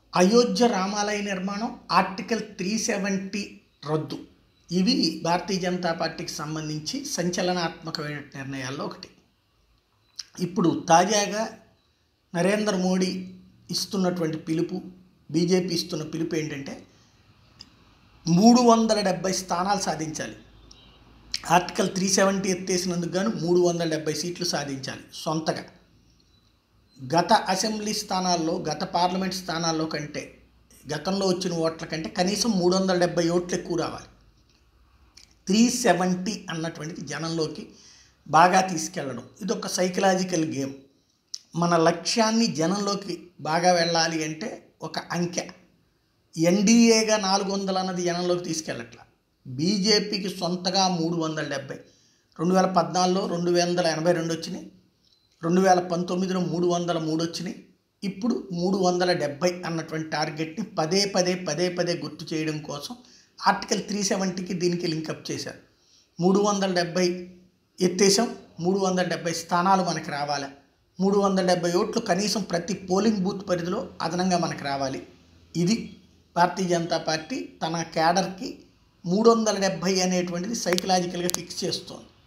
అయోధ్య రామాలయ నిర్మాణం, ఆర్టికల్ 370 రద్దు. ఇవి భారతీయ జనతా పార్టీకి సంబంధించి సంచలనాత్మకమైన నిర్ణయాల్లో ఒకటి. ఇప్పుడు తాజాగా నరేంద్ర మోడీ ఇస్తున్నటువంటి పిలుపు, బీజేపీ ఇస్తున్న పిలుపు ఏంటంటే 370 స్థానాలు సాధించాలి. ఆర్టికల్ 370 ఎత్తేసినందుకు గాను 370 సీట్లు సాధించాలి సొంతగా. గత అసెంబ్లీ స్థానాల్లో, గత పార్లమెంట్ స్థానాల్లో కంటే, గతంలో వచ్చిన ఓట్ల కంటే కనీసం 370 ఓట్లు ఎక్కువ రావాలి. 370 అన్నటువంటిది జనంలోకి బాగా తీసుకెళ్ళడం. ఇది ఒక సైకలాజికల్ గేమ్. మన లక్ష్యాన్ని జనంలోకి బాగా వెళ్ళాలి అంటే ఒక అంకె. ఎన్డీఏగా 400 అన్నది జనంలోకి తీసుకెళ్ళట్ల. బీజేపీకి సొంతగా 370, 2014లో 282 వచ్చినాయి, 2019లో 303 వచ్చినాయి. ఇప్పుడు 370 అన్నటువంటి టార్గెట్ని పదే పదే గుర్తు చేయడం కోసం ఆర్టికల్ 370కి దీనికి లింకప్ చేశారు. 370 ఎత్తేసాం, 370 స్థానాలు మనకు రావాలి, 370 ఓట్లు కనీసం ప్రతి పోలింగ్ బూత్ పరిధిలో అదనంగా మనకు రావాలి. ఇది భారతీయ జనతా పార్టీ తన క్యాడర్కి 370 అనేటువంటిది సైకలాజికల్గా ఫిక్స్ చేస్తోంది.